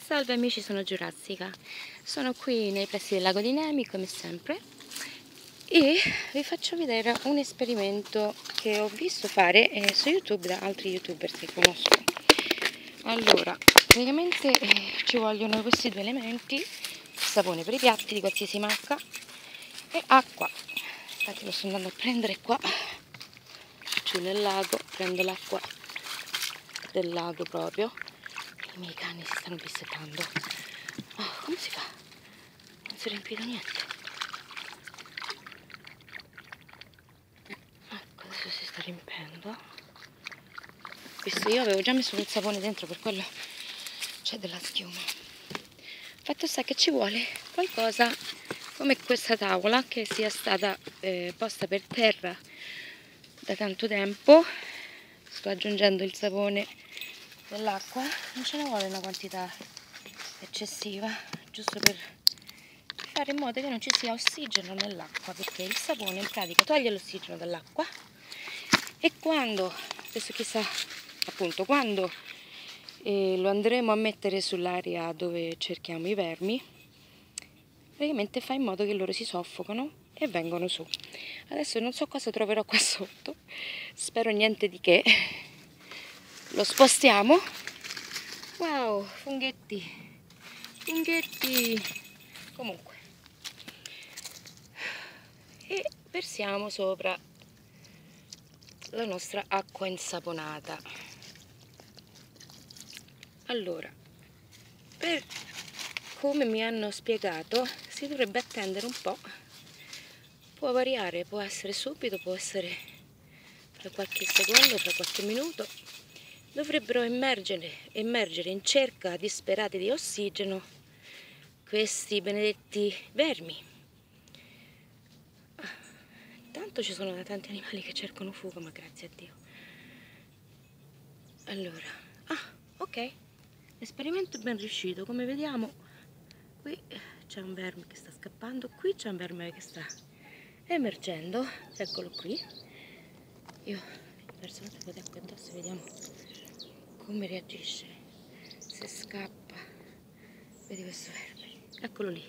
Salve amici, sono Giurassica, sono qui nei pressi del lago di Nemi come sempre e vi faccio vedere un esperimento che ho visto fare su YouTube da altri youtuber che conosco. Allora, praticamente ci vogliono questi due elementi: sapone per i piatti di qualsiasi marca e acqua. Infatti lo sto andando a prendere qua giù nel lago, prendo l'acqua del lago proprio. I miei cani si stanno dissetando. Oh, come si fa? Non si è riempito niente. Ecco, adesso si sta riempendo. Visto, io avevo già messo del sapone dentro, per quello c'è della schiuma. Fatto sta che ci vuole qualcosa come questa tavola che sia stata posta per terra da tanto tempo. Sto aggiungendo il sapone dell'acqua, non ce ne vuole una quantità eccessiva, giusto per fare in modo che non ci sia ossigeno nell'acqua, perché il sapone in pratica toglie l'ossigeno dall'acqua e quando, adesso chissà appunto, quando lo andremo a mettere sull'area dove cerchiamo i vermi, praticamente fa in modo che loro si soffocano e vengono su. Adesso non so cosa troverò qua sotto, spero niente di che. Lo spostiamo. Wow, funghetti, funghetti. Comunque, e versiamo sopra la nostra acqua insaponata. Allora, per come mi hanno spiegato, si dovrebbe attendere un po'. Può variare, può essere subito, può essere tra qualche secondo, tra qualche minuto. Dovrebbero emergere in cerca disperati di ossigeno questi benedetti vermi. Tanto ci sono tanti animali che cercano fuga, ma grazie a Dio. Allora, ok, l'esperimento è ben riuscito. Come vediamo, qui c'è un verme che sta scappando, qui c'è un verme che sta emergendo, eccolo qui. Io ho perso un po' di acqua addosso, vediamo come reagisce, se scappa. Vedi questo verme, eccolo lì.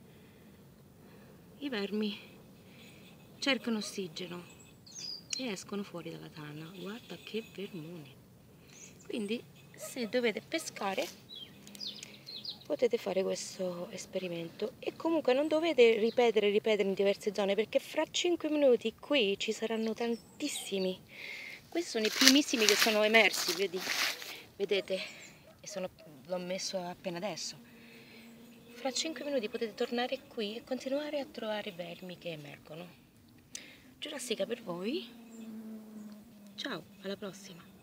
I vermi cercano ossigeno e escono fuori dalla tana. Guarda che vermoni. Quindi se dovete pescare potete fare questo esperimento e comunque non dovete ripetere in diverse zone, perché fra 5 minuti qui ci saranno tantissimi. Questi sono i primissimi che sono emersi, vedete? E l'ho messo appena adesso. Fra 5 minuti potete tornare qui e continuare a trovare vermi che emergono. Giurassica per voi. Ciao, alla prossima.